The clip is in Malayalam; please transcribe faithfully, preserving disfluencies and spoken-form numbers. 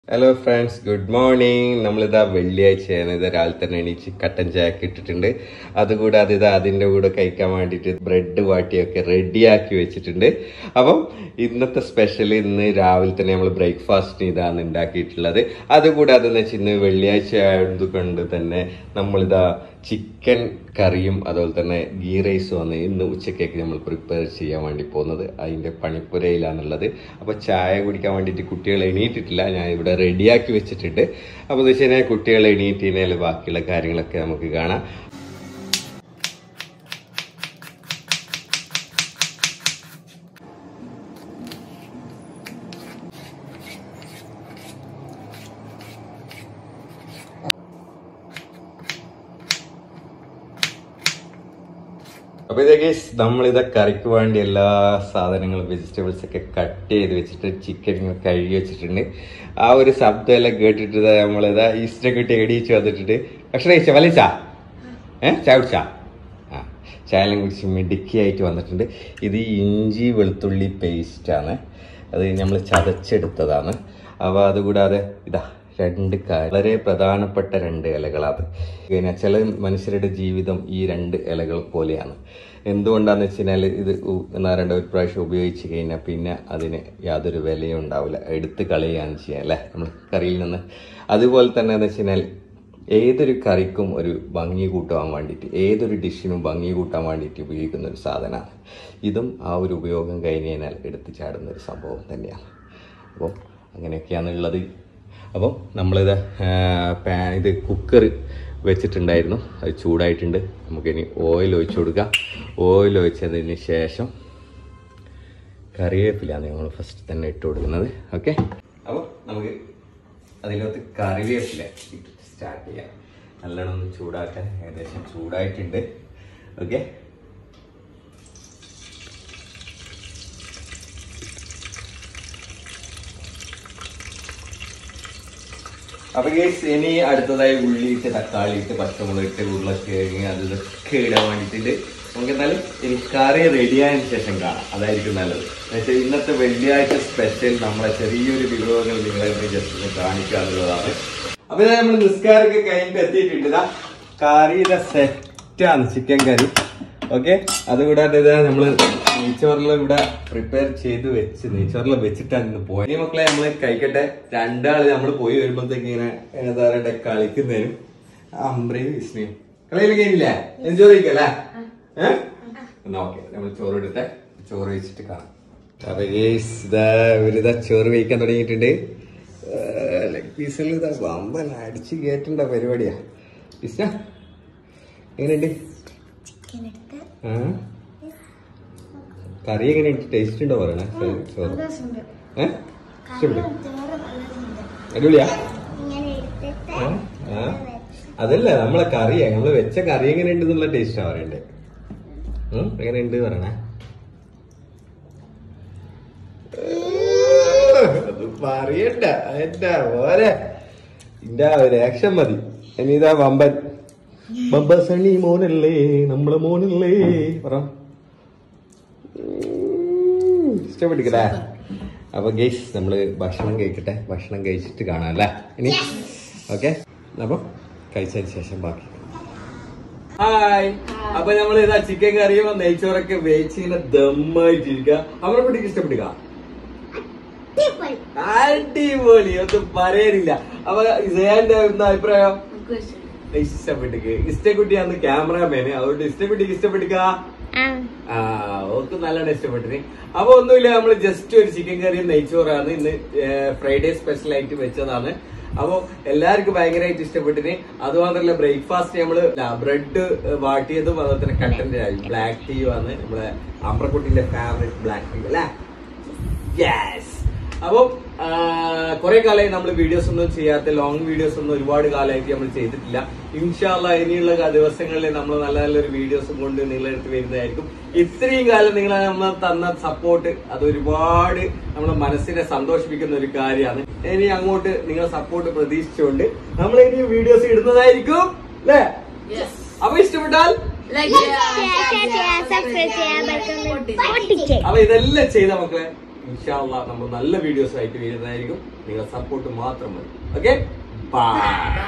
Hello friends, good morning. നമ്മളിതാ വെള്ളിയാഴ്ചയാണ്. ഇത് രാവിലെ തന്നെ എണീച്ച് കട്ടൻ ചായക്ക് ഇട്ടിട്ടുണ്ട്. അതുകൂടാതെ ഇതാ അതിൻ്റെ കൂടെ കഴിക്കാൻ വേണ്ടിയിട്ട് ബ്രെഡ് വാട്ടിയൊക്കെ റെഡിയാക്കി വെച്ചിട്ടുണ്ട്. അപ്പം ഇന്നത്തെ സ്പെഷ്യൽ ഇന്ന് രാവിലെ തന്നെ നമ്മൾ ബ്രേക്ക്ഫാസ്റ്റിന് ഇതാണ് ഉണ്ടാക്കിയിട്ടുള്ളത്. അതുകൂടാതെ എന്ന് വെച്ചാൽ ഇന്ന് വെള്ളിയാഴ്ച ആയതുകൊണ്ട് തന്നെ നമ്മളിതാ ചിക്കൻ കറിയും അതുപോലെ തന്നെ ഗീ റൈസും ആണ് ഇന്ന് ഉച്ചക്കേക്ക് നമ്മൾ പ്രിപ്പയർ ചെയ്യാൻ വേണ്ടി പോകുന്നത്. അതിൻ്റെ പണിപ്പുരയിലാണുള്ളത്. അപ്പോൾ ചായ കുടിക്കാൻ വേണ്ടിയിട്ട് കുട്ടികൾ എണീറ്റിട്ടില്ല, ഞാൻ ഇവിടെ റെഡിയാക്കി വെച്ചിട്ടുണ്ട്. അപ്പോൾ എന്ന് വെച്ച് കഴിഞ്ഞാൽ കുട്ടികൾ എണീറ്റ് കഴിഞ്ഞാൽ ബാക്കിയുള്ള കാര്യങ്ങളൊക്കെ നമുക്ക് കാണാം. അപ്പോൾ ഇതൊക്കെ നമ്മളിത് കറിക്ക് വേണ്ടി എല്ലാ സാധനങ്ങളും വെജിറ്റബിൾസ് ഒക്കെ കട്ട് ചെയ്ത് വെച്ചിട്ട് ചിക്കൻ ഇങ്ങനെ കഴുകി വെച്ചിട്ടുണ്ട്. ആ ഒരു ശബ്ദം എല്ലാം കേട്ടിട്ട് നമ്മളിതാ ഈസ്റ്റർ കിട്ടി എടിയിച്ച് വന്നിട്ടുണ്ട്. ഭക്ഷണം കഴിച്ചാ വലിച്ചാ ഏഹ് ചായ കുടിച്ചാ ആ ചായലും കുടിച്ച് മിടുക്കിയായിട്ട് വന്നിട്ടുണ്ട്. ഇത് ഇഞ്ചി വെളുത്തുള്ളി പേസ്റ്റാണ്, അത് നമ്മൾ ചതച്ചെടുത്തതാണ്. അപ്പോൾ അതുകൂടാതെ ഇതാ രണ്ട് വളരെ പ്രധാനപ്പെട്ട രണ്ട് ഇലകളാണ്. കഴിഞ്ഞാൽ ചില മനുഷ്യരുടെ ജീവിതം ഈ രണ്ട് ഇലകൾ പോലെയാണ്. എന്തുകൊണ്ടാന്ന് വെച്ച് കഴിഞ്ഞാൽ ഇത് എന്നാ രണ്ടോ ഒരു പ്രാവശ്യം ഉപയോഗിച്ച് കഴിഞ്ഞാൽ പിന്നെ അതിന് യാതൊരു വിലയും ഉണ്ടാവില്ല, എടുത്ത് കളയുകയാണ് ചെയ്യുക അല്ലേ നമ്മൾ കറിയിൽ നിന്ന്. അതുപോലെ തന്നെ എന്ന് വെച്ച് കഴിഞ്ഞാൽ ഏതൊരു കറിക്കും ഒരു ഭംഗി കൂട്ടാൻ വേണ്ടിയിട്ട്, ഏതൊരു ഡിഷിനും ഭംഗി കൂട്ടാൻ വേണ്ടിയിട്ട് ഉപയോഗിക്കുന്ന ഒരു സാധനമാണ്. ഇതും ആ ഒരു ഉപയോഗം കഴിഞ്ഞ് കഴിഞ്ഞാൽ എടുത്ത് ചാടുന്ന ഒരു സംഭവം തന്നെയാണ്. അപ്പോൾ അങ്ങനെയൊക്കെയാണ് ഉള്ളത്. അപ്പം നമ്മളിത് പാ ഇത് കുക്കർ വെച്ചിട്ടുണ്ടായിരുന്നു, അത് ചൂടായിട്ടുണ്ട്. നമുക്കിനി ഓയിൽ ഒഴിച്ചു കൊടുക്കാം. ഓയിൽ ഒഴിച്ചതിന് ശേഷം കറിവേപ്പിലാണ് നമ്മൾ ഫസ്റ്റ് തന്നെ ഇട്ട് കൊടുക്കുന്നത്. ഓക്കെ, അപ്പോൾ നമുക്ക് അതിനകത്ത് കറിവേപ്പില ഇട്ട് സ്റ്റാർട്ട് ചെയ്യാം. നല്ലോണം ഒന്ന് ചൂടാക്കാൻ ഏകദേശം ചൂടായിട്ടുണ്ട്. ഓക്കെ, അപ്പൊ ഗൈസ് ഇനി അടുത്തതായി ഉള്ളിയിട്ട് തക്കാളി ഇട്ട് പച്ചമുളക് ഇട്ട് ഉരുളക്കിഴങ്ങ് അത് ഇതൊക്കെ ഇടാൻ വേണ്ടിയിട്ടുണ്ട്. നമുക്ക് എന്നാലും ഇനി കറി റെഡിയായതിനു ശേഷം കാണാം, അതായിരിക്കും നല്ലത്. എന്നുവെച്ചാൽ ഇന്നത്തെ വെള്ളിയാഴ്ച സ്പെഷ്യൽ നമ്മളെ ചെറിയൊരു വിഭവങ്ങൾ നിങ്ങളെ ജസ്റ്റ് ഒന്ന് കാണിക്കുക എന്നുള്ളതാണ്. അപ്പൊ ഇതാ നമ്മൾ നിസ്കാരമൊക്കെ കഴിഞ്ഞിട്ട് എത്തിയിട്ടുണ്ട്. ഇതാ കറി ഇതാ സെറ്റാണ്, ചിക്കൻ കറി. ഓക്കെ, അതുകൂടാതെ ഇതാ നമ്മള് നെയ്ച്ചോറിലും ഇവിടെ പ്രിപ്പയർ ചെയ്ത് വെച്ച് നെയ്ച്ചോറിലും വെച്ചിട്ടാണ് ഇന്ന് പോയത്. ഈ മക്കളെ നമ്മള് കഴിക്കട്ടെ. രണ്ടാള് നമ്മള് പോയി വരുമ്പോഴത്തേക്ക് ഇങ്ങനെ എന്താ പറയണ്ടേ കളിക്കുന്നതിനും അമ്രയും വിസ്മയും കളിയിൽ കഴിഞ്ഞില്ലേ, എൻജോയ് ചെയ്യിക്കല്ലേ ഏഹ് എന്നാ ഓക്കെ, നമ്മൾ ചോറ് എടുത്തെ ചോറ് വെച്ചിട്ട് കാണാം. അപ്പൊ ഇതാ ഇവരിതാ ചോറ് വേവിക്കാൻ തുടങ്ങിയിട്ടുണ്ട്. ലെഗ് പീസിൽ ഇതാ വമ്പൻ അടിച്ച് കയറ്റേണ്ട പരിപാടിയാ. ഇഷ്ട എങ്ങനെയുണ്ട്? ആ കറി എങ്ങനെയുണ്ട്? ടേസ്റ്റ് ഉണ്ടോ പറയണേ? ചോറ് ഏഹ് ഇഷ്ടപ്പെട്ടു? അടിപൊളിയാ? ആ അതല്ല നമ്മളെ കറിയാ, നമ്മള് വെച്ച കറി എങ്ങനെയുണ്ട് എന്നുള്ള ടേസ്റ്റാ പറയണ്ടേ. എങ്ങനെയുണ്ട് പറയണേ? അത് പറയണ്ട, എന്താ പോരെ ഇന്റെ ഒരു ആക്ഷൻ മതി. ഇനി ഇതാ വമ്പൻ ബബ്ബ സണ്ണി മോനല്ലേ, നമ്മളെ മോനല്ലേ പറ. ഇഷ്ടപ്പെട്ടിക്കല്ലേ? അപ്പൊ ഗൈസ് നമ്മള് ഭക്ഷണം കഴിക്കട്ടെ, ഭക്ഷണം കഴിച്ചിട്ട് കാണാം അല്ലേ ഇനി. ഓക്കെ, അപ്പൊ കഴിച്ചതിന് ശേഷം ബാക്കി. ഹായ്, അപ്പൊ നമ്മള് ഇതാ ചിക്കൻ കറിയോ നെയ്ച്ചോറൊക്കെ വേവിച്ച് ഇങ്ങനെ ദമ്മായിട്ടിരിക്കുക. നമ്മളെ കുട്ടിക്ക് ഇഷ്ടപ്പെടുക? അടിപൊളി, ഒന്നും പറയാനില്ല. അപ്പൊ ഇസയാന്റെ എന്താ അഭിപ്രായം? ഇഷ്ടപ്പെട്ടിക്ക്. ഇഷ്ടക്കുട്ടിയാണ് ക്യാമറാമാന്, അതുകൊണ്ട് ഇഷ്ടക്കുട്ടിക്ക് ഇഷ്ടപ്പെട്ടിക്ക. ആ ഓക്ക് നല്ലോണം ഇഷ്ടപ്പെട്ടിന്. അപ്പൊ ഒന്നുമില്ല, നമ്മള് ജസ്റ്റ് ഒരു ചിക്കൻ കറിയും നെയ്ച്ചോറാണ് ഇന്ന് ഫ്രൈഡേ സ്പെഷ്യൽ ആയിട്ട് വെച്ചതാണ്. അപ്പൊ എല്ലാവർക്കും ഭയങ്കരമായിട്ട് ഇഷ്ടപ്പെട്ടിന്. അതുമാത്രല്ല ബ്രേക്ക്ഫാസ്റ്റ് നമ്മള് ബ്രെഡ് വാട്ടിയതും അതുപോലെ തന്നെ കട്ടൻ ചായ ബ്ലാക്ക് ടീയും ആണ് നമ്മളെ അമ്രക്കുട്ടിന്റെ ഫേവറേറ്റ് ബ്ലാക്ക് ടീ അല്ലേ. യെസ്. അപ്പം കുറെ കാലമായി നമ്മൾ വീഡിയോസ് ഒന്നും ചെയ്യാത്ത, ലോങ് വീഡിയോസ് ഒന്നും ഒരുപാട് കാലമായിട്ട് നമ്മൾ ചെയ്തിട്ടില്ല. ഇൻഷാ അല്ലാഹ് ഇനിയുള്ള ദിവസങ്ങളിൽ നമ്മൾ നല്ല നല്ലൊരു വീഡിയോസും കൊണ്ട് നിങ്ങളെ അടുത്ത് വരുന്നതായിരിക്കും. ഇത്രയും കാലം നിങ്ങൾ നമ്മൾ തന്ന സപ്പോർട്ട് അത് ഒരുപാട് നമ്മുടെ മനസ്സിനെ സന്തോഷിപ്പിക്കുന്ന ഒരു കാര്യമാണ്. ഇനി അങ്ങോട്ട് നിങ്ങളെ സപ്പോർട്ട് പ്രതീക്ഷിച്ചുകൊണ്ട് നമ്മൾ ഇനി വീഡിയോസ് ഇടുന്നതായിരിക്കും അല്ലേ. അപ്പൊ ഇഷ്ടപ്പെട്ടാൽ അപ്പൊ ഇതെല്ലാം ചെയ്ത മക്കളെ ഇൻഷാ അല്ലാഹ് നമ്മൾ നല്ല വീഡിയോസ് ആയിട്ട് വരുന്നതായിരിക്കും. നിങ്ങൾ സപ്പോർട്ട് മാത്രം മതി. Okay, by.